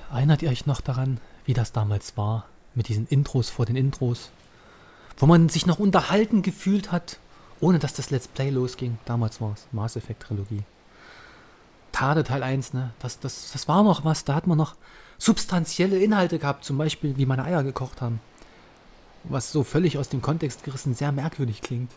Erinnert ihr euch noch daran, wie das damals war? Mit diesen Intros vor den Intros? Wo man sich noch unterhalten gefühlt hat, ohne dass das Let's Play losging. Damals war es Mass Effect Trilogie. Tade Teil 1, ne? Das war noch was. Da hat man noch substanzielle Inhalte gehabt. Zum Beispiel, wie meine Eier gekocht haben. Was so völlig aus dem Kontext gerissen sehr merkwürdig klingt.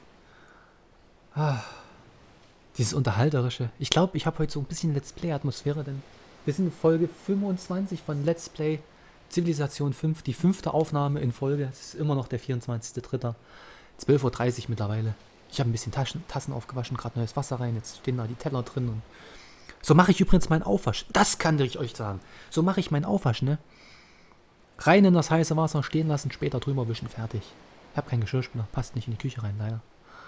Dieses Unterhalterische. Ich glaube, ich habe heute so ein bisschen Let's Play-Atmosphäre, denn wir sind in Folge 25 von Let's Play Zivilisation 5. Die 5. Aufnahme in Folge. Es ist immer noch der 24.03. 12:30 Uhr mittlerweile. Ich habe ein bisschen Tassen aufgewaschen, gerade neues Wasser rein. Jetzt stehen da die Teller drin. Und so mache ich übrigens meinen Aufwasch. Das kann ich euch sagen. So mache ich meinen Aufwasch, ne? Rein in das heiße Wasser, stehen lassen, später drüber wischen, fertig. Ich habe keinen Geschirrspüler, passt nicht in die Küche rein, leider.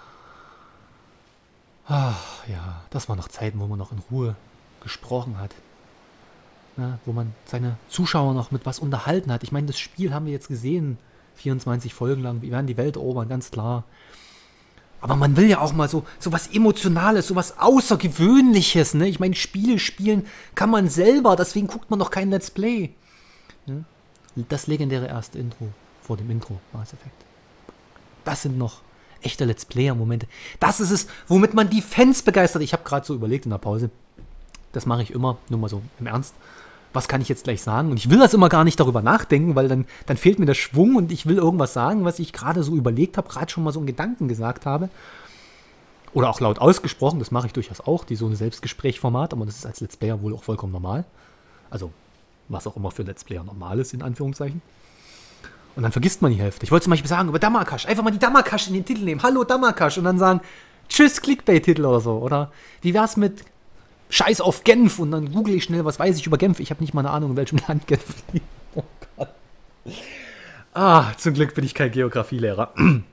Ach ja, das waren noch Zeiten, wo man noch in Ruhe gesprochen hat. Na, wo man seine Zuschauer noch mit was unterhalten hat. Ich meine, das Spiel haben wir jetzt gesehen, 24 Folgen lang. Wir werden die Welt erobern, ganz klar. Aber man will ja auch mal so was Emotionales, so was Außergewöhnliches. Ne? Ich meine, Spiele spielen kann man selber, deswegen guckt man noch kein Let's Play. Ne? Das legendäre erste Intro vor dem Intro, Mass Effect. Das sind noch echte Let's Player-Momente. Das ist es, womit man die Fans begeistert. Ich habe gerade so überlegt in der Pause, das mache ich immer, nur mal so im Ernst. Was kann ich jetzt gleich sagen? Und ich will das immer gar nicht darüber nachdenken, weil dann fehlt mir der Schwung und ich will irgendwas sagen, was ich gerade so überlegt habe, gerade schon mal so einen Gedanken gesagt habe. Oder auch laut ausgesprochen, das mache ich durchaus auch, so ein Selbstgesprächformat, aber das ist als Let's Player wohl auch vollkommen normal. Also, was auch immer für Let's Player normal ist, in Anführungszeichen. Und dann vergisst man die Hälfte. Ich wollte zum Beispiel sagen, über Damakash, einfach mal die Damakash in den Titel nehmen. Hallo Damakash. Und dann sagen, tschüss Clickbait-Titel oder so. Oder wie wär's mit Scheiß auf Genf? Und dann google ich schnell, was weiß ich über Genf. Ich habe nicht mal eine Ahnung, in welchem Land Genf liegt. Oh Gott. Zum Glück bin ich kein Geografielehrer.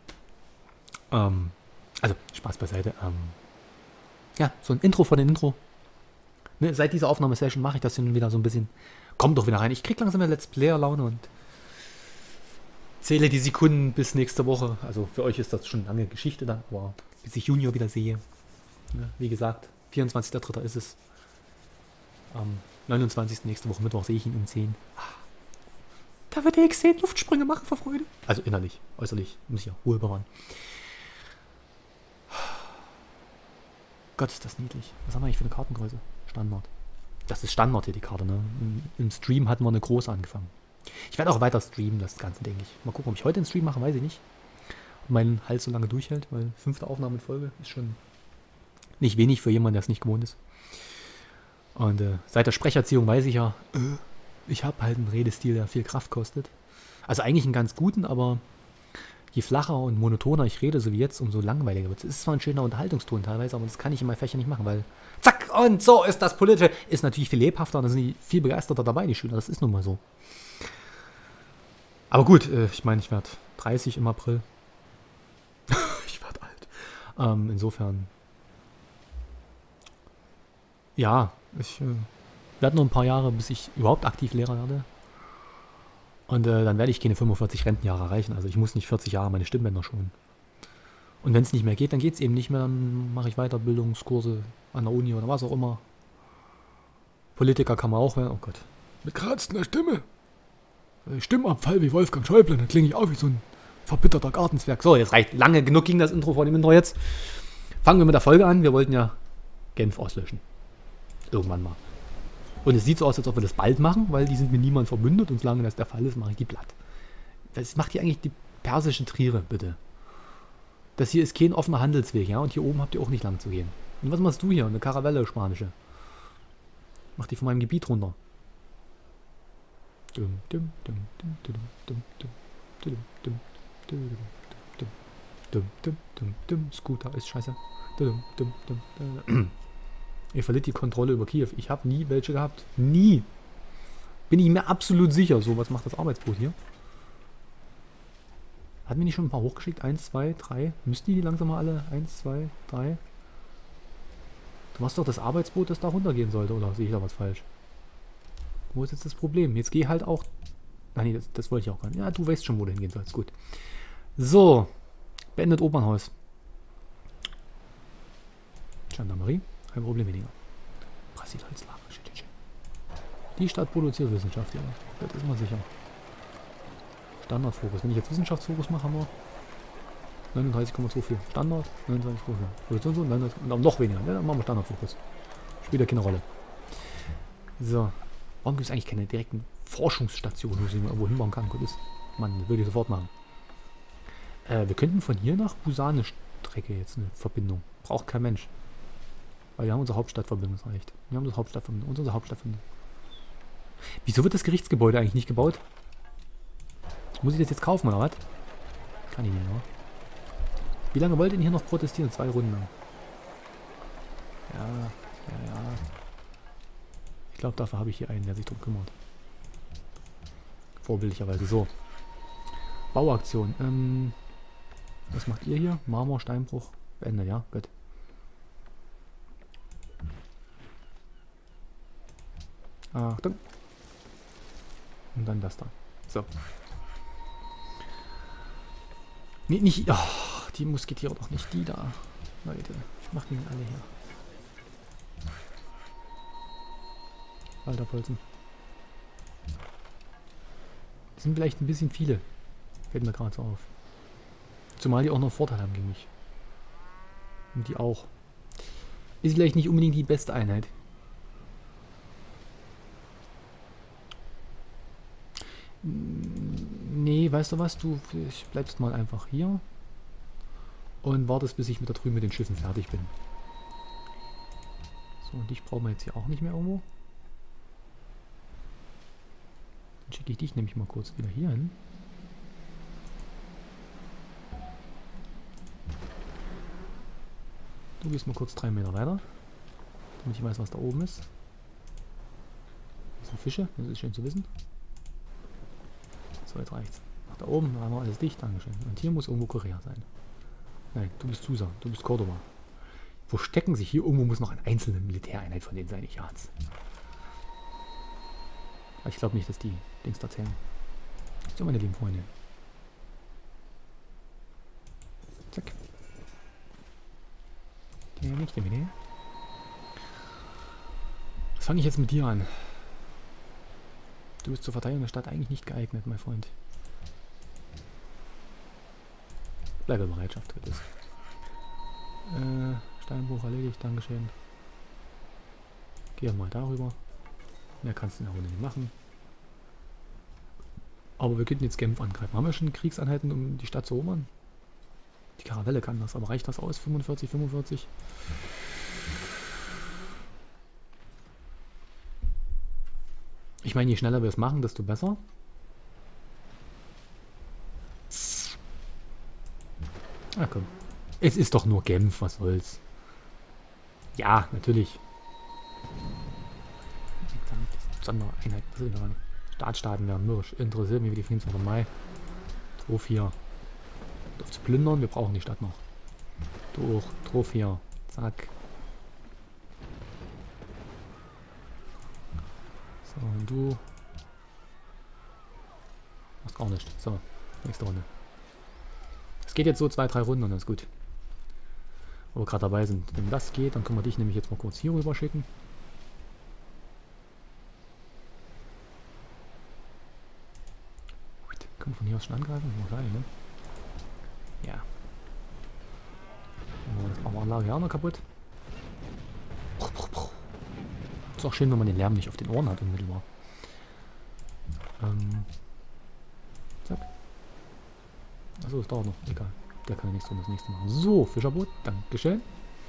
Also, Spaß beiseite. Ja, so ein Intro vor dem Intro. Ne, seit dieser Aufnahmesession mache ich das hin und wieder so ein bisschen. Kommt doch wieder rein. Ich krieg langsam eine Let's Player-Laune und zähle die Sekunden bis nächste Woche. Also für euch ist das schon lange Geschichte da, aber bis ich Junior wieder sehe. Ja, wie gesagt, 24.03. ist es. Am 29. nächste Woche Mittwoch sehe ich ihn um 10. Da wird der X10 Luftsprünge machen vor Freude. Also innerlich, äußerlich muss ich ja Ruhe bewahren. Gott, ist das niedlich. Was haben wir eigentlich für eine Kartengröße? Standard. Das ist Standard hier, die Karte, ne? Im Stream hatten wir eine große angefangen. Ich werde auch weiter streamen, das Ganze, denke ich. Mal gucken, ob ich heute einen Stream mache, weiß ich nicht. Ob mein Hals so lange durchhält, weil 5. Aufnahme in Folge ist schon nicht wenig für jemanden, der es nicht gewohnt ist. Und seit der Sprecherziehung weiß ich ja, ich habe halt einen Redestil, der viel Kraft kostet. Also eigentlich einen ganz guten, aber je flacher und monotoner ich rede, so wie jetzt, umso langweiliger wird es. Es ist zwar ein schöner Unterhaltungston teilweise, aber das kann ich in meinen Fächern nicht machen, weil zack, und so ist das Politische. Ist natürlich viel lebhafter, da sind die viel begeisterter dabei, die Schüler. Das ist nun mal so. Aber gut, ich meine, ich werde 30 im April. Ich werde alt. Insofern. Ja, ich werde nur ein paar Jahre, bis ich überhaupt aktiv Lehrer werde. Und dann werde ich keine 45 Rentenjahre erreichen. Also ich muss nicht 40 Jahre meine Stimmbänder schonen. Und wenn es nicht mehr geht, dann geht es eben nicht mehr. Dann mache ich Weiterbildungskurse an der Uni oder was auch immer. Politiker kann man auch werden. Oh Gott. Mit kratzender Stimme. Stimmabfall wie Wolfgang Schäuble, dann klinge ich auch wie so ein verbitterter Gartenzwerg. So, jetzt reicht. Lange genug ging das Intro vor dem Intro jetzt. Fangen wir mit der Folge an. Wir wollten ja Genf auslöschen. Irgendwann mal. Und es sieht so aus, als ob wir das bald machen, weil die sind mit niemandem verbündet und solange das der Fall ist, mache ich die platt. Was macht hier eigentlich die persischen Triere, bitte? Das hier ist kein offener Handelsweg, ja? Und hier oben habt ihr auch nicht lang zu gehen. Und was machst du hier? Eine Karavelle, spanische. Mach die von meinem Gebiet runter. Scooter ist scheiße. Ihr verliert die Kontrolle über Kiew. Ich habe nie welche gehabt. Nie. Bin ich mir absolut sicher. So, was macht das Arbeitsboot hier? Hat mir nicht schon ein paar hochgeschickt? 1, 2, 3. Müssten die langsam mal alle? 1, 2, 3. Du machst doch das Arbeitsboot, das da runtergehen sollte, oder sehe ich da was falsch? Wo ist jetzt das Problem? Jetzt geh halt auch... Nein, nee, das wollte ich auch gar nicht. Ja, du weißt schon, wo du hingehen sollst. Gut. So. Beendet Opernhaus. Gendarmerie. Kein Problem weniger. Brasilholzlager. Die Stadt produziert Wissenschaft, ja. Das ist mal sicher. Standardfokus. Wenn ich jetzt Wissenschaftsfokus mache, haben wir 39,24. Standard, 29,4. Produktion so, 39, und noch weniger. Ja, dann machen wir Standardfokus. Spielt ja keine Rolle. So. Warum gibt es eigentlich keine direkten Forschungsstationen, wo ich mal irgendwo hinbauen kann? Gut ist. Mann, das würde ich sofort machen. Wir könnten von hier nach Busan eine Strecke jetzt, eine Verbindung. Braucht kein Mensch. Weil wir haben unsere Hauptstadtverbindung, das reicht. Wir haben unsere Hauptstadtverbindung und unsere Hauptstadtverbindung. Wieso wird das Gerichtsgebäude eigentlich nicht gebaut? Muss ich das jetzt kaufen oder was? Kann ich nicht, oder? Wie lange wollt ihr denn hier noch protestieren? 2 Runden lang. Ja. Ich glaube, dafür habe ich hier einen, der sich drum kümmert. Vorbildlicherweise. So. Bauaktion. Was macht ihr hier? Marmor, Steinbruch. Beendet, ja? Gut. Achtung. Und dann das da. So. Nee, nicht... Oh, die Musketiere doch nicht. Die da. Leute. Macht die denn alle hier? Alter Polzen. Das sind vielleicht ein bisschen viele. Fällt mir gerade so auf. Zumal die auch noch Vorteile haben gegen mich. Und die auch. Ist vielleicht nicht unbedingt die beste Einheit. Nee, weißt du was? Du bleibst mal einfach hier. Und wartest, bis ich mit da drüben mit den Schiffen fertig bin. So, und dich brauchen wir jetzt hier auch nicht mehr irgendwo. Dann schicke ich dich nämlich mal kurz wieder hier hin. Du gehst mal kurz 3 Meter weiter. Damit ich weiß, was da oben ist. Das sind Fische, das ist schön zu wissen. So, jetzt reicht's. Nach da oben haben wir alles dicht, Dankeschön. Und hier muss irgendwo Korea sein. Nein, du bist Susa, du bist Cordoba. Wo stecken sich hier? Irgendwo muss noch eine einzelne Militäreinheit von denen sein, ich ahn's. Aber ich glaube nicht, dass die Dings da zählen. So, meine lieben Freunde. Zack. Nicht der Mine. Was fange ich jetzt mit dir an? Du bist zur Verteidigung der Stadt eigentlich nicht geeignet, mein Freund. Bleibe in Bereitschaft, wird es. Steinbruch erledigt, Dankeschön. Geh mal darüber. Mehr kannst du in der Runde nicht machen. Aber wir könnten jetzt Genf angreifen. Haben wir schon Kriegseinheiten, um die Stadt zu erobern? Die Karavelle kann das, aber reicht das aus? 45, 45? Ich meine, je schneller wir es machen, desto besser. Ah, komm. Es ist doch nur Genf, was soll's. Ja, natürlich. Sondereinheit. Staatsstaaten werden mürrisch. Interessiert mich wie die 24. Mai. Trof hier. Zu plündern, wir brauchen die Stadt noch. Durch. Trof hier. Zack. So, und du. Machst gar nicht. So, nächste Runde. Es geht jetzt so 2, 3 Runden und dann ist gut. Wo wir gerade dabei sind. Wenn das geht, dann können wir dich nämlich jetzt mal kurz hier rüber schicken. Können wir von hier aus schon angreifen? Wahrscheinlich, ne? Ja. Jetzt machen wir Anlage ja auch noch kaputt. Ist auch schön, wenn man den Lärm nicht auf den Ohren hat unmittelbar. Zack. Achso, es dauert noch. Egal. Der kann ja nichts tun, das nächste machen. So, Fischerboot. Dankeschön.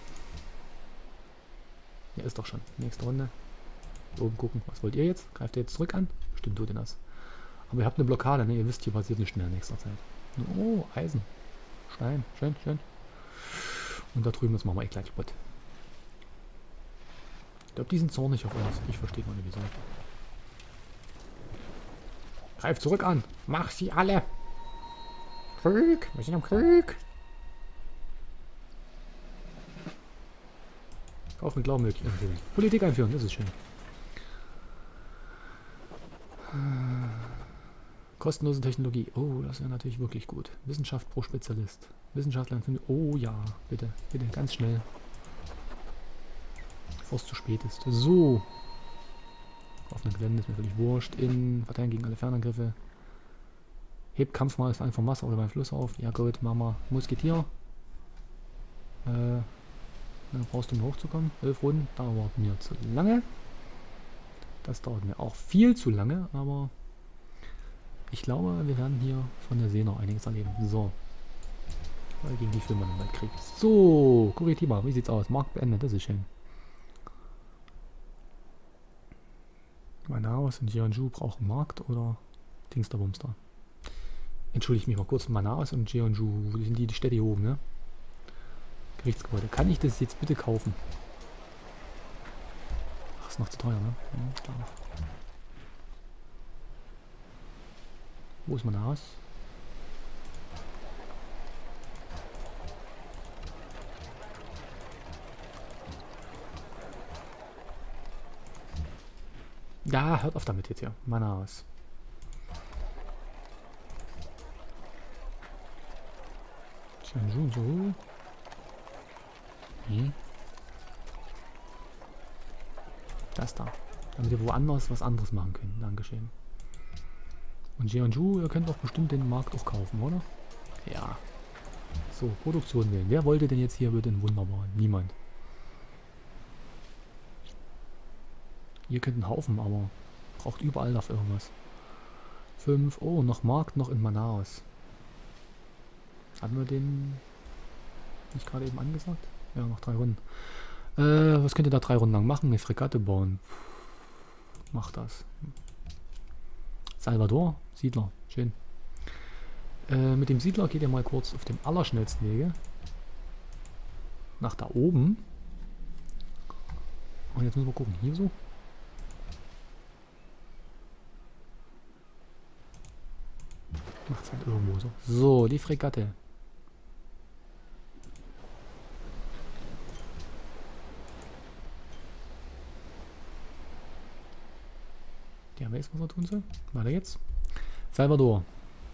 Ja, ist doch schon. Nächste Runde. Oben gucken. Was wollt ihr jetzt? Greift ihr jetzt zurück an? Bestimmt tut ihr das. Aber ihr habt eine Blockade, ne? Ihr wisst, hier passiert nicht mehr in nächster Zeit. Oh, Eisen. Stein. Schön, schön. Und da drüben, das machen wir gleich kaputt. Ich glaube, die sind zornig auf uns. Ich verstehe mal nicht, wieso. Greif zurück an. Mach sie alle. Krieg. Wir sind am Krieg. Kauf mit Glauben möglich. Politik einführen, das ist schön. Kostenlose Technologie. Oh, das wäre natürlich wirklich gut. Wissenschaft pro Spezialist. Wissenschaftler. Oh ja, bitte. Bitte, ganz schnell. Bevor es zu spät ist. So. Auf offenem Gelände ist mir völlig wurscht. In Verteidigen gegen alle Fernangriffe. Hebt Kampfmaß einfach vom Wasser oder beim Fluss auf. Ja gut, Mama. Musketier. Dann brauchst du, um hochzukommen. 11 Runden. Dauert mir zu lange. Das dauert mir auch viel zu lange, aber ich glaube, wir werden hier von der See noch einiges erleben. So. Weil gegen die Filme im Weltkrieg. So, Curitiba, wie sieht's aus? Markt beendet, das ist schön. Manaus und Jeonju brauchen Markt oder Dingsterbumster. Entschuldige mich mal kurz, Manaus und Jeonju, sind die Städte hier oben, ne? Gerichtsgebäude. Kann ich das jetzt bitte kaufen? Ach, ist noch zu teuer, ne? Klar. Wo ist Manaus? Ja, hört auf damit jetzt hier. Manaus. Jeonju und so. Das da. Damit wir woanders was anderes machen können. Dankeschön. Und Jeonju, ihr könnt doch bestimmt den Markt auch kaufen, oder? Ja. So, Produktion wählen. Wer wollte denn jetzt hier bitte wunderbar? Niemand. Ihr könnt einen Haufen, aber braucht überall dafür irgendwas. 5. Oh, noch Markt, noch in Manaus. Hatten wir den nicht gerade eben angesagt? Ja, noch 3 Runden. Was könnt ihr da 3 Runden lang machen? Eine Fregatte bauen. Macht das. Salvador, Siedler, schön. Mit dem Siedler geht ihr mal kurz auf dem allerschnellsten Wege nach da oben. Und jetzt müssen wir gucken, hier so. Macht's halt irgendwo so. So, die Fregatte. Ja, weiß, was er tun soll. Weiter jetzt. Salvador.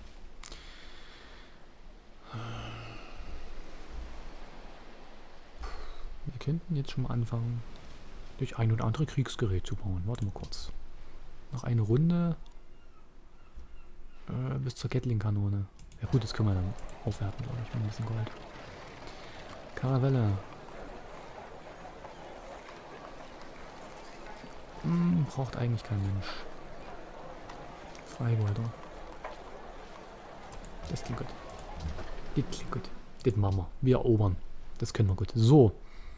Wir könnten jetzt schon mal anfangen, durch ein oder andere Kriegsgerät zu bauen. Warte mal kurz. Noch eine Runde. Bis zur Gatling-Kanone. Ja gut, das können wir dann aufwerten, glaube ich, mit diesem Gold. Karavelle. Braucht eigentlich kein Mensch. Freibolter. Das klingt gut. Das klingt gut. Das machen wir. Wir erobern. Das können wir gut. So.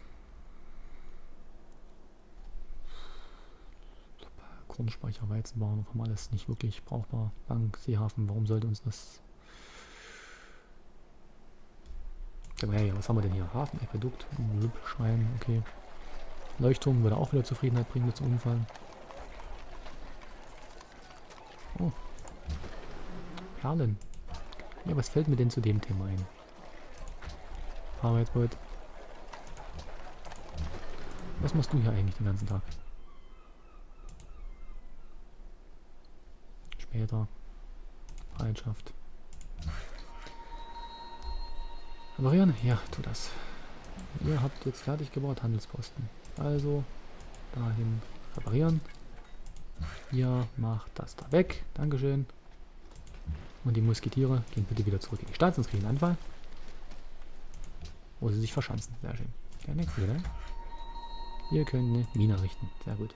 Kornspeicher, Weizenbauern, haben alles nicht wirklich brauchbar. Bank, Seehafen, warum sollte uns das... Ja, was haben wir denn hier? Hafen, Aquädukt, Schwein, okay. Leuchtturm würde auch wieder Zufriedenheit bringen, zum Umfallen. Oh. Perlen. Ja, was fällt mir denn zu dem Thema ein? Arbeitsbeut. Was machst du hier eigentlich den ganzen Tag? Später. Bereitschaft. Reparieren? Ja, tu das. Ihr habt jetzt fertig gebaut, Handelsposten. Also, dahin reparieren. Ihr macht das da weg. Dankeschön. Und die Musketiere gehen bitte wieder zurück in die Stadt, sonst kriegen einen Anfall. Wo sie sich verschanzen. Sehr schön. Der nächste wieder. Ihr könnt eine Mine richten. Sehr gut.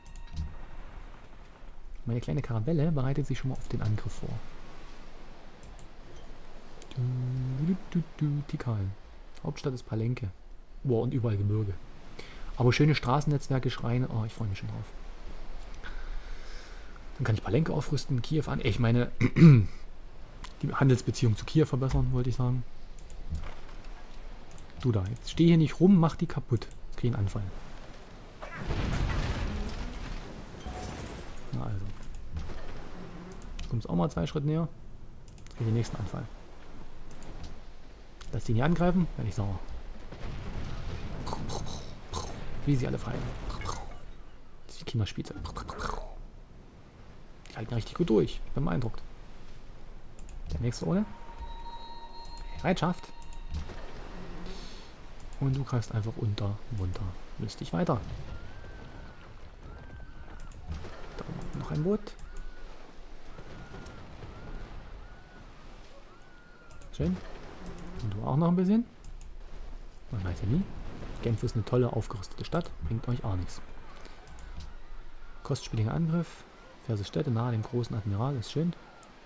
Meine kleine Karavelle bereitet sich schon mal auf den Angriff vor. Tikal. Hauptstadt ist Palenque. Boah, und überall Gebirge. Aber schöne Straßennetzwerke, Schreine. Oh, ich freue mich schon drauf. Dann kann ich Palenque aufrüsten, Kiew an. Ich meine, die Handelsbeziehung zu Kiew verbessern, wollte ich sagen. Du da, jetzt steh hier nicht rum, mach die kaputt. Jetzt krieg ich einen Anfall. Na also. Jetzt kommt es auch mal 2 Schritte näher. Jetzt krieg ich den nächsten Anfall. Lass die nicht angreifen, werde ich sauer. Wie sie alle fallen. Das ist wie Kinderspielzeug. Die halten richtig gut durch. Ich bin beeindruckt. Der nächste ohne. Bereitschaft. Und du greifst einfach unter, runter. Lustig weiter. Da Noch ein Boot. Schön. Und du auch noch ein bisschen. Man weiß ja nie. Genf ist eine tolle, aufgerüstete Stadt. Bringt euch auch nichts. Kostspieliger Angriff. Verse Städte nahe dem großen Admiral. Ist schön.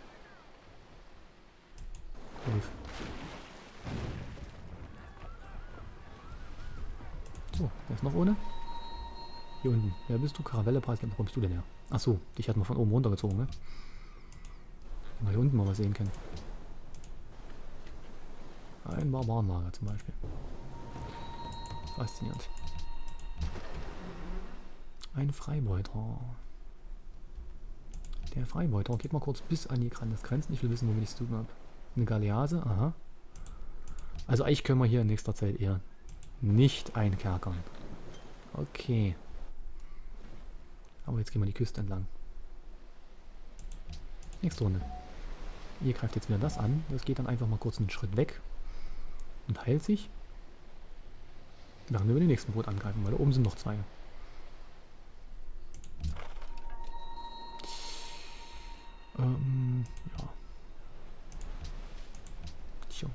So, wer ist noch ohne? Hier unten. Wer bist du? Karavelle, Preisland. Wo bist du denn her? Achso, dich hat man von oben runtergezogen, ne? Wenn wir hier unten mal was sehen können. Ein Barbarenlager zum Beispiel. Faszinierend. Ein Freibeuter. Der Freibeuter geht mal kurz bis an die Landesgrenzen. Ich will wissen, womit ich es zu tun habe. Eine Galease, aha. Also eigentlich können wir hier in nächster Zeit eher nicht einkerkern. Okay. Aber jetzt gehen wir die Küste entlang. Nächste Runde. Ihr greift jetzt wieder das an. Das geht dann einfach mal kurz einen Schritt weg. Und heilt sich. Während wir über den nächsten Boot angreifen, weil da oben sind noch zwei. Ja. Tja.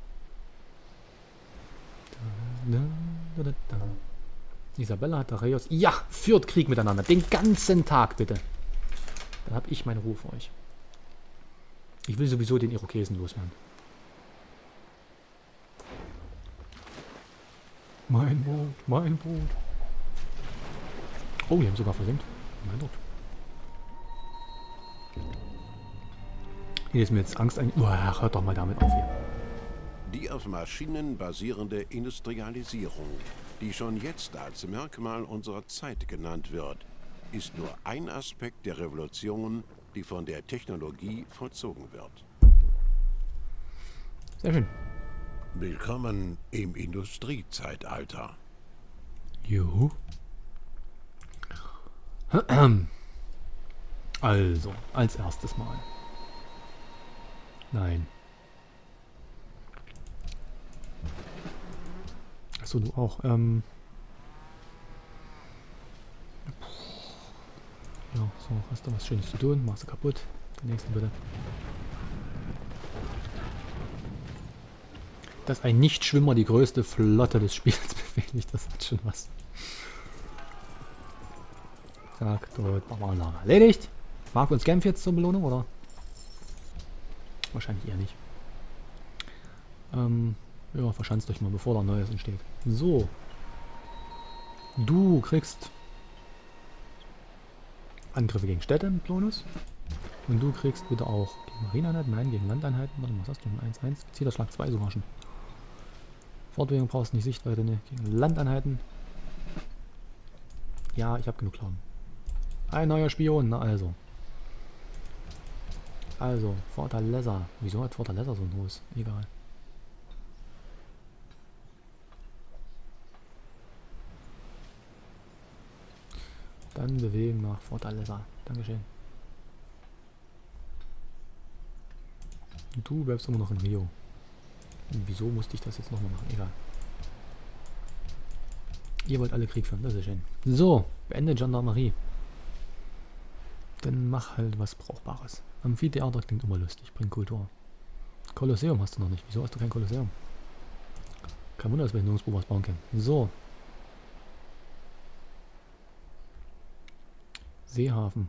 Isabella hat Dareios. Ja, führt Krieg miteinander. Den ganzen Tag, bitte. Dann habe ich meine Ruhe für euch. Ich will sowieso den Irokesen loswerden. Mein Boot, mein Boot. Oh, die haben sogar versenkt. Mein Gott. Hier ist mir jetzt Angst ein. Hört doch mal damit auf hier. Die auf Maschinen basierende Industrialisierung, die schon jetzt als Merkmal unserer Zeit genannt wird, ist nur ein Aspekt der Revolution, die von der Technologie vollzogen wird. Sehr schön. Willkommen im Industriezeitalter. Juhu. Also, als erstes Mal. Nein. Achso, du auch. Ja, so, hast du was Schönes zu tun? Machst du kaputt. Den nächsten bitte. Dass ein Nichtschwimmer die größte Flotte des Spiels befehligt, das hat schon was. Zack, dort, Barbarenlager. Erledigt. Mag uns Genf jetzt zur Belohnung, oder? Wahrscheinlich eher nicht. Ja, verschanzt euch mal, bevor da Neues entsteht. So. Du kriegst Angriffe gegen Städte mit Bonus. Und du kriegst bitte auch gegen Marineeinheiten, nein, gegen Landeinheiten. Warte, was hast du? 1-1. Zieht das Schlag 2 sogar schon. Fortbewegung brauchst du nicht, Sichtweite, ne? Gegen Landeinheiten. Ja, ich habe genug Glauben. Ein neuer Spion, na also. Also, Fortaleza. Wieso hat Fortaleza so ein hohes? Egal. Dann bewegen nach Fortaleza. Dankeschön. Und du bleibst immer noch in Rio. Und wieso musste ich das jetzt nochmal machen? Egal. Ihr wollt alle Krieg führen, das ist schön. So, beende Gendarmerie. Dann mach halt was Brauchbares. Amphitheater klingt immer lustig, bringt Kultur. Kolosseum hast du noch nicht. Wieso hast du kein Kolosseum? Kein Wunder, dass wir nirgendwo was bauen können. So. Seehafen.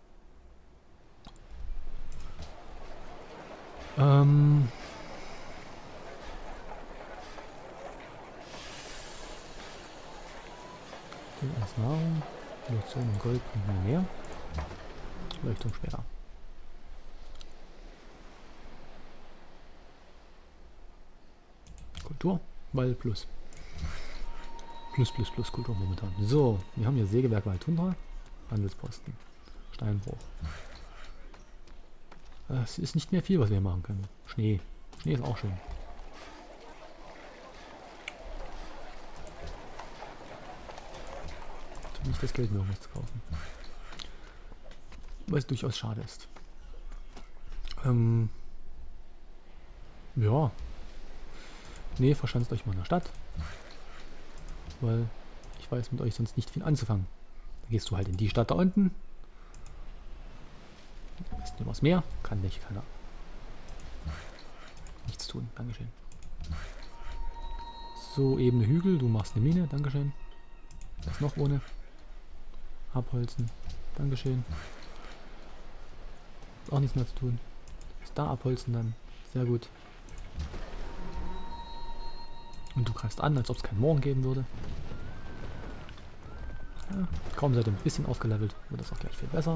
Als Nahrung, Produktion und Gold bringt mir mehr. Leuchtung später. Kultur, weil plus. Plus Kultur momentan. So, wir haben hier Sägewerk Waldtundra, Handelsposten, Steinbruch. Es ist nicht mehr viel, was wir machen können. Schnee. Schnee ist auch schön. Nicht das Geld, mir irgendwas zu kaufen. Was durchaus schade ist. Ja. Nee, verschanzt euch mal in der Stadt. Weil ich weiß mit euch sonst nicht viel anzufangen. Da gehst du halt in die Stadt da unten. Ist übers Meer? Kann nicht, keiner. Nichts tun, Dankeschön. So, ebene Hügel, du machst eine Mine, Dankeschön. Was noch ohne? Abholzen, Dankeschön. Auch nichts mehr zu tun. Ist da abholzen dann. Sehr gut. Und du greifst an, als ob es keinen Morgen geben würde. Ja, kaum seid ihr ein bisschen aufgelevelt, wird das auch gleich viel besser.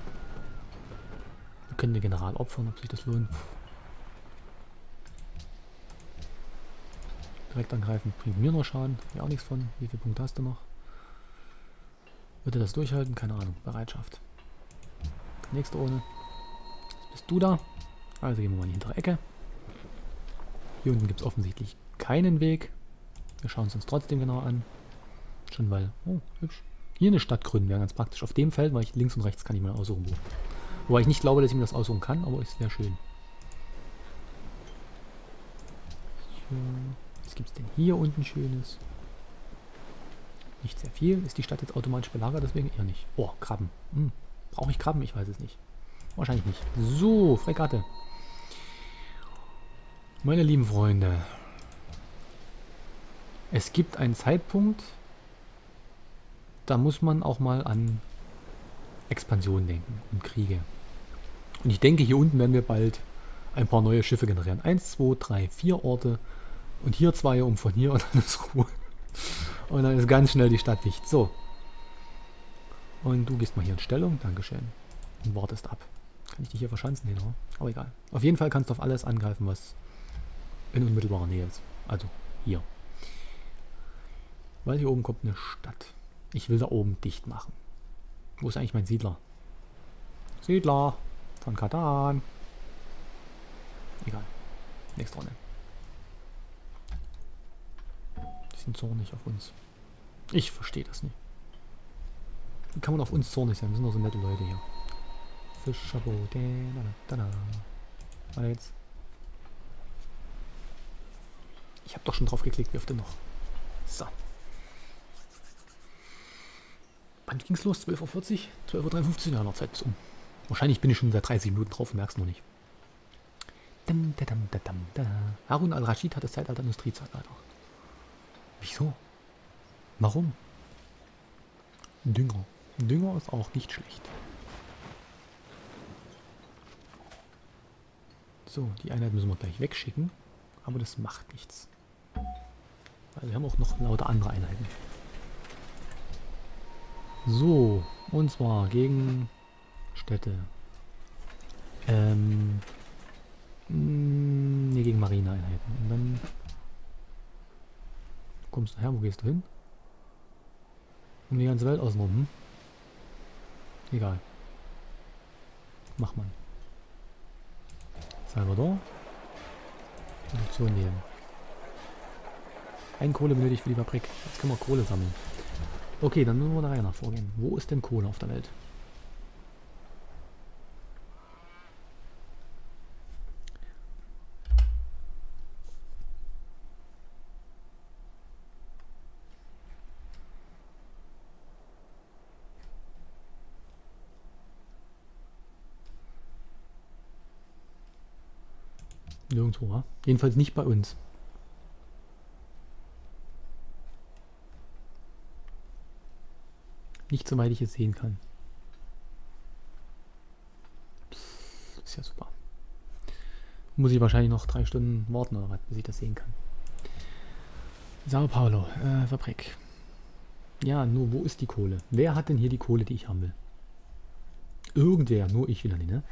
Wir können den General opfern, ob sich das lohnt. Direkt angreifen bringt mir nur Schaden. Ja, auch nichts von. Wie viele Punkte hast du noch? Wird er das durchhalten? Keine Ahnung. Bereitschaft. Nächste Runde. Jetzt bist du da. Also gehen wir mal in die hintere Ecke. Hier unten gibt es offensichtlich keinen Weg. Wir schauen es uns trotzdem genauer an. Schon weil... Oh, hübsch. Hier eine Stadt gründen wäre ganz praktisch. Auf dem Feld, weil ich links und rechts kann ich mir aussuchen, wo. Wobei ich nicht glaube, dass ich mir das aussuchen kann, aber es wäre schön. Was gibt es denn hier unten Schönes? Nicht sehr viel. Ist die Stadt jetzt automatisch belagert? Deswegen eher nicht. Oh, Krabben. Brauche ich Krabben? Ich weiß es nicht. Wahrscheinlich nicht. So, Fregatte. Meine lieben Freunde. Es gibt einen Zeitpunkt, da muss man auch mal an Expansion denken und Kriege. Und ich denke, hier unten werden wir bald ein paar neue Schiffe generieren. 1, 2, 3, 4 Orte. Und hier 2 und von hier und dann ist Ruhe. Und dann ist ganz schnell die Stadt dicht. So. Und du gehst mal hier in Stellung. Dankeschön. Und wartest ab. Kann ich dich hier verschanzen? Nee, no? Aber egal. Auf jeden Fall kannst du auf alles angreifen, was in unmittelbarer Nähe ist. Also hier. Weil hier oben kommt eine Stadt. Ich will da oben dicht machen. Wo ist eigentlich mein Siedler? Siedler von Katan. Egal. Nächste Runde. Die sind zornig auf uns. Ich verstehe das nicht. Wie kann man auf uns zornig sein? Wir sind doch so nette Leute hier. Fischerboot. Warte jetzt. Ich habe doch schon drauf geklickt. Wie oft denn noch? So. Wann ging es los? 12:40 Uhr? 12:53 Uhr? Ja, noch Zeit bis um. Wahrscheinlich bin ich schon seit 30 Minuten drauf und merk's noch nicht. Harun al-Rashid hat das Zeitalter der Industriezeitalter. Wieso? Warum? Dünger. Dünger ist auch nicht schlecht. So, die Einheit müssen wir gleich wegschicken. Aber das macht nichts. Weil wir haben auch noch lauter andere Einheiten. So, und zwar gegen Städte. Ne, gegen Marineeinheiten. Und dann kommst du her, wo gehst du hin? Um die ganze Welt außenrum, hm? Egal. Mach man. Salvador. Produktion nehmen. Ein Kohle benötigt für die Fabrik. Jetzt können wir Kohle sammeln. Okay, dann müssen wir da Reihe nach vorgehen. Wo ist denn Kohle auf der Welt? Nirgendwo, wa? Jedenfalls nicht bei uns. Nicht soweit ich es sehen kann. Psst, ist ja super. Muss ich wahrscheinlich noch 3 Stunden warten oder was, bis ich das sehen kann. Sao Paulo, Fabrik. Ja, nur wo ist die Kohle? Wer hat denn hier die Kohle, die ich haben will? Irgendwer, nur ich wieder nicht, ne?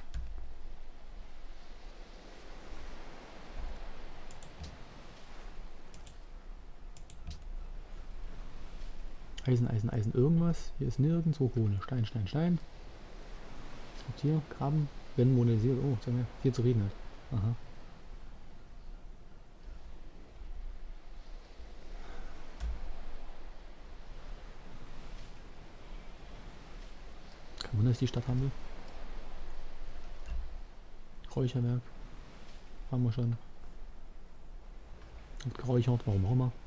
Eisen, Eisen, Eisen, irgendwas. Hier ist nirgendwo Kohle. Stein, Stein, Stein. Was gibt's hier? Graben. Wenn modernisiert. Oh, sagen wir, viel zu reden hat. Aha. Kein Wunder, dass die Stadt haben will. Räucherwerk. Haben wir schon. Und geräuchert, warum auch immer.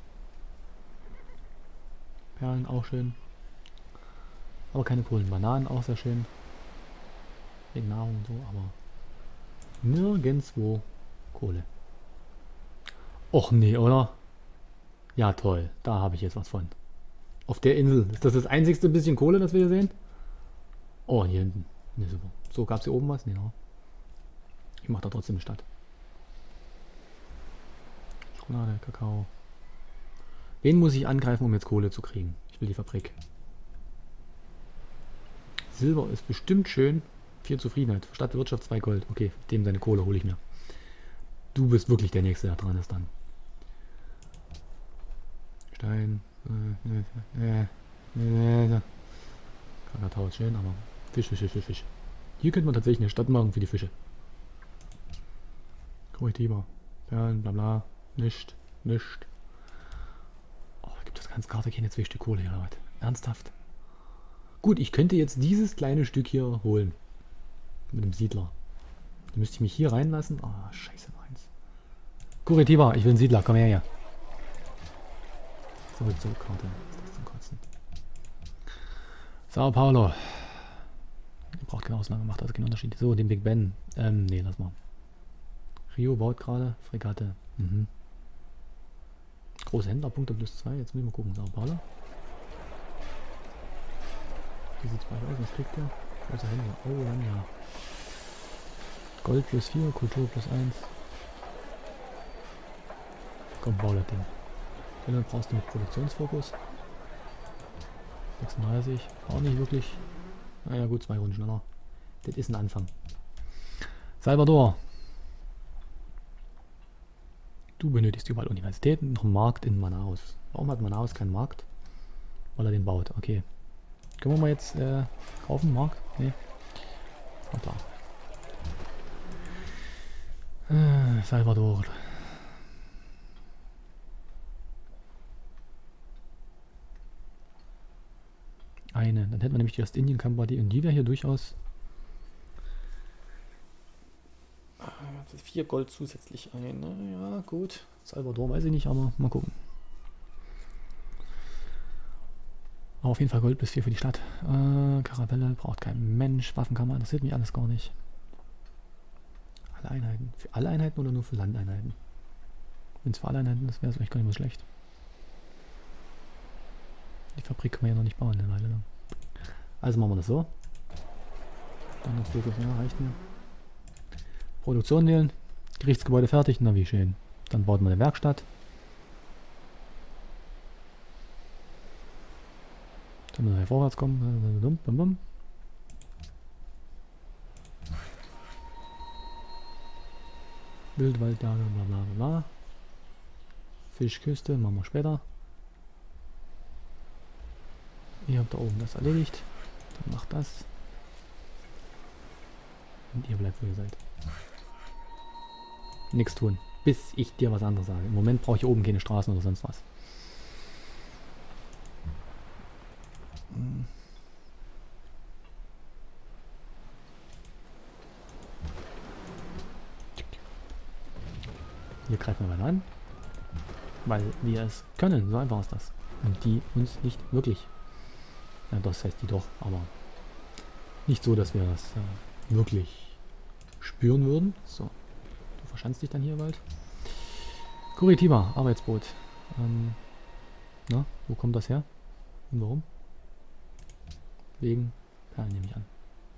Perlen, auch schön. Aber keine Kohlen. Bananen, auch sehr schön. wegen Nahrung und so, aber nirgendwo Kohle. Och nee, oder? Ja toll, da habe ich jetzt was von. Auf der Insel. Ist das das einzigste bisschen Kohle, das wir hier sehen? Oh, hier hinten. Ne, super. So, gab es hier oben was? Nee, no. Ich mache da trotzdem eine Stadt. Schokolade, Kakao. Wen muss ich angreifen, um jetzt Kohle zu kriegen? Ich will die Fabrik. Silber ist bestimmt schön. 4 Zufriedenheit. Stadtwirtschaft 2 Gold. Okay, dem seine Kohle hole ich mir. Du bist wirklich der Nächste, der dran ist dann. Stein. Kakao ist schön, aber Fisch, Fisch, Fisch, Fisch, Fisch. Hier könnte man tatsächlich eine Stadt machen für die Fische. Korrektiver. Perlen, bla bla. Nischt, nischt. Oh, gibt das ganze Karte keine 2 Stück Kohle hier, oder was? Ernsthaft? Gut, ich könnte jetzt dieses kleine Stück hier holen. Mit dem Siedler. Dann müsste ich mich hier reinlassen. Ah, oh, scheiße, meins. Korrektiver, ich will einen Siedler, komm her. Zurück zur Karte. Was ist das zum Kotzen? Sao Paulo. Ihr braucht keine Ausnahme, macht also keinen Unterschied. So, den Big Ben. Nee, lass mal. Rio baut gerade. Fregatte. Mhm. Große Händlerpunkte plus 2. Jetzt müssen wir gucken. Sao Paulo. Wie sieht es bei euch aus? Was kriegt ihr? Große Händler. Oh, dann ja. Gold plus 4, Kultur plus 1. Komm, bau das Ding. Dann brauchst du mit Produktionsfokus. 36. Auch nicht wirklich. Naja gut, 2 Runden schneller. Das ist ein Anfang. Salvador. Du benötigst überall Universitäten, noch einen Markt in Manaus. Warum hat Manaus keinen Markt? Weil er den baut. Okay. Können wir mal jetzt kaufen? Markt? Nee. Oh, da. Salvador. Eine. Dann hätten wir nämlich die Ostindien-Kompanie und die wäre hier durchaus 4 Gold zusätzlich ein. Ja, gut. Salvador weiß ich nicht, aber mal gucken. Aber auf jeden Fall Gold bis 4 für die Stadt. Karavelle braucht kein Mensch. Waffenkammer interessiert mich alles gar nicht. Alle Einheiten. Für alle Einheiten oder nur für Landeinheiten? Wenn es für alle Einheiten ist, wäre es echt gar nicht mal schlecht. Die Fabrik können wir ja noch nicht bauen eine Weile lang. Also machen wir das so. Dann noch Fokus, ja, reicht mir. Produktion wählen. Gerichtsgebäude fertig. Na wie schön. Dann baut man eine Werkstatt. Dann müssen wir vorwärts kommen. Wildwaldjagd, bla bla bla. Fischküste, machen wir später. Ihr habt da oben das erledigt. Dann macht das. Und ihr bleibt, wo ihr seid. Nichts tun. Bis ich dir was anderes sage. Im Moment brauche ich oben keine Straßen oder sonst was. Hier greifen wir mal an. Weil wir es können. So einfach ist das. Und die uns nicht wirklich. Ja, das heißt die doch, aber nicht so, dass wir das wirklich spüren würden. So, du verschanzt dich dann hier bald. Curitiba, Arbeitsboot. Na, wo kommt das her? Und warum? Wegen Perlen nehme ich an.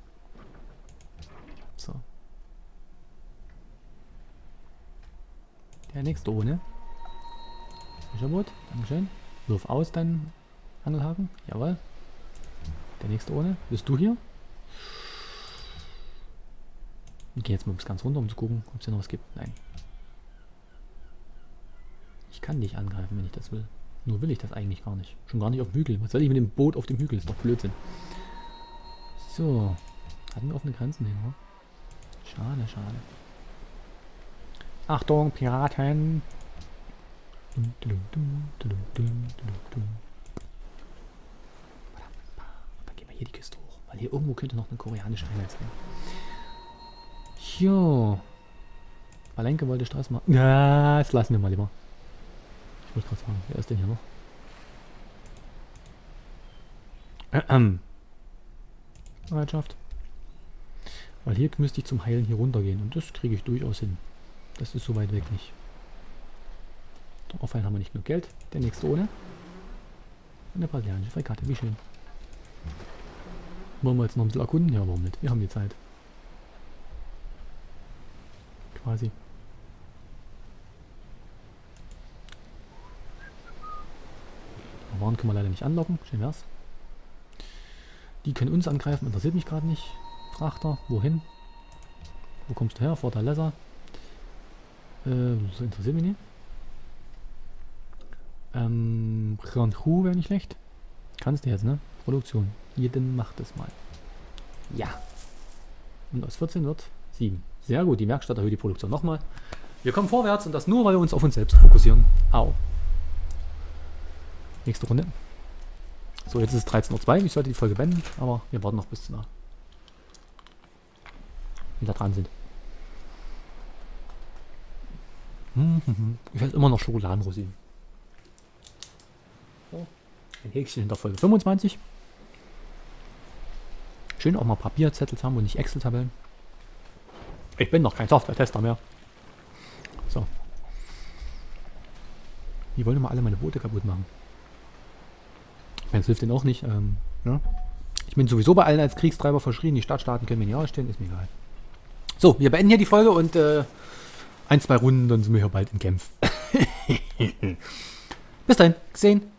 So. Der nächste ohne. Fischerboot, Dankeschön. Wirf aus deinen Angelhaken. Jawohl. Der nächste ohne. Bist du hier? Ich gehe jetzt mal bis ganz runter, um zu gucken, ob es hier noch was gibt. Nein. Ich kann dich angreifen, wenn ich das will. Nur will ich das eigentlich gar nicht. Schon gar nicht auf dem Hügel. Was soll ich mit dem Boot auf dem Hügel? Ist doch Blödsinn. So. Hatten wir offene Grenzen hin, oder? Schade, schade. Achtung, Piraten! Dann gehen wir hier die Küste hoch. Weil hier irgendwo könnte noch eine koreanische Einheit sein. Jo. Palenke wollte Straße machen. Ja, das lassen wir mal lieber. Ich wollte gerade sagen, wer ist denn hier noch? Bereitschaft. Weil hier müsste ich zum Heilen hier runtergehen. Und das kriege ich durchaus hin. Das ist so weit weg nicht. Auf einen haben wir nicht genug Geld. Der nächste ohne. Eine brasilianische Freikarte. Wie schön. Wollen wir jetzt noch ein bisschen erkunden? Ja, warum nicht? Wir haben die Zeit. Quasi. Waren können wir leider nicht anlocken. Schön wär's. Die können uns angreifen. Interessiert mich gerade nicht. Frachter. Wohin? Wo kommst du her? Fortaleza. Das interessiert mich nicht. Ranchu wäre nicht schlecht. Kannst du jetzt, ne? Produktion. Jeden macht es mal. Ja. Und aus 14 wird 7. Sehr gut. Die Werkstatt erhöht die Produktion nochmal. Wir kommen vorwärts und das nur, weil wir uns auf uns selbst fokussieren. Au. Nächste Runde. So, jetzt ist es 13:02 Uhr. Ich sollte die Folge beenden, aber wir warten noch bis zu wieder dran sind. Ich weiß immer noch Schokoladenrosinen. So, ein Häkchen hinter Folge 25. Schön auch mal Papierzettel haben und nicht Excel-Tabellen. Ich bin noch kein Software-Tester mehr. So. Die wollen immer alle meine Boote kaputt machen. Das hilft denen auch nicht. Ja. Ich bin sowieso bei allen als Kriegstreiber verschrien. Die Stadtstaaten können mir nicht ausstehen, ist mir egal. So, wir beenden hier die Folge und 1, 2 Runden, dann sind wir hier bald in Genf. Bis dahin, gesehen.